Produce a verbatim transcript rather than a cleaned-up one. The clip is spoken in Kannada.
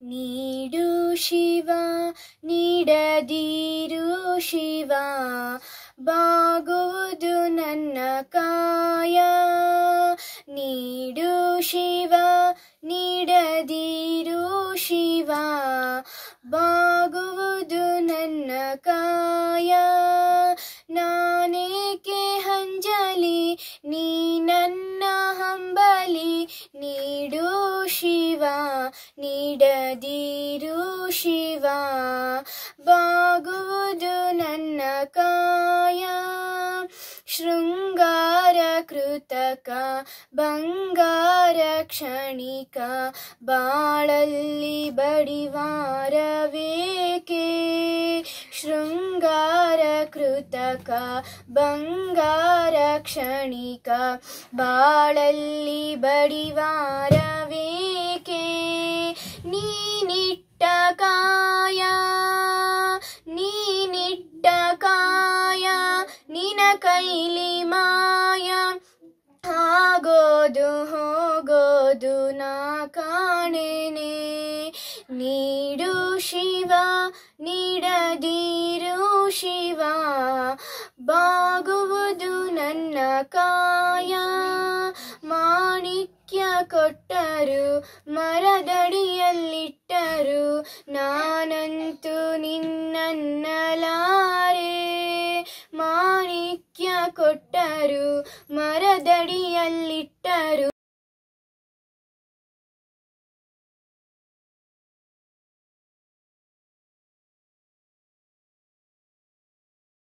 ನೀಡು ಶಿವ ನೀಡದಿರು ಶಿವ, ಬಾಗುವುದು ನನ್ನ ಕಾಯ. ನೀಡು ಶಿವ ನೀಡದಿರು ಶಿವ, ಬಾಗುವುದು ನನ್ನ ಕಾಯ. ನಾನೇಕೆ ಹಂಜಲಿ ನೀ ನನ್ನ ಹಂಬಲಿ, ನೀಡು ಶಿವ ನೀಡದಿರು ಶಿವ, ಬಾಗುವುದು ನನ್ನ ಕಾಯ. ಶೃಂಗಾರ ಕೃತಕ ಬಂಗಾರ ಕ್ಷಣಿಕ, ಬಾಳಲ್ಲಿ ಬಡಿವಾರವೇಕೆ. ಶೃಂಗಾರ ಕೃತಕ ಬಂಗಾರ ಕ್ಷಣಿಕ, ಬಾಳಲ್ಲಿ ಬಡಿವಾರವೇಕೆ. ನೀನಿಟ್ಟ ಕಾಯ ನೀನಿಟ್ಟ ಕಾಯ, ನಿನ ಕೈಲಿ ಮಾಯ, ಆಗೋದು ಹೋಗೋದು ನಾ ಕಾಣೆನೆ. ನೀಡು ಶಿವ ನೀಡದಿರು ಶಿವ, ಬಾಗುವುದು ನನ್ನ ಕಾಯ. ಮಾಣಿಕ್ಯ ಕೊಟ್ಟರು ಮರದಡಿಯಲ್ಲಿಟ್ಟರು, ನಾನಂತೂ ನಿನ್ನನ್ನಲಾರೆ. ಮಾಣಿಕ್ಯ ಕೊಟ್ಟರು ಮರದಡಿಯಲ್ಲಿಟ್ಟರು.